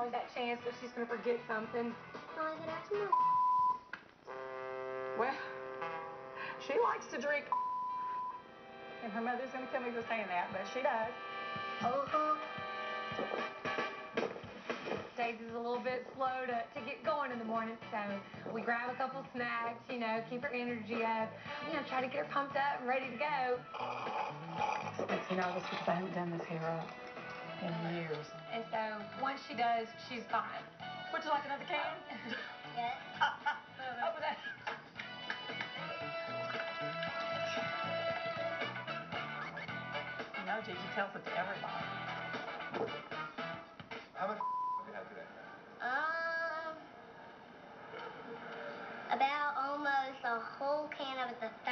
always that chance that she's going to forget something. Oh, I could have some more. Well, she likes to drink. And her mother's going to kill me for saying that, but she does. Daisy's a little bit slow to get going in the morning, so we grab a couple snacks, you know, keep her energy up, you know, try to get her pumped up and ready to go. It makes me nervous because I haven't done this hair up in years. And so once she does, she's fine. Would you like another can? Yes. Open that. You know, Gigi tells it to everybody. How much have you had today? About almost a whole can of the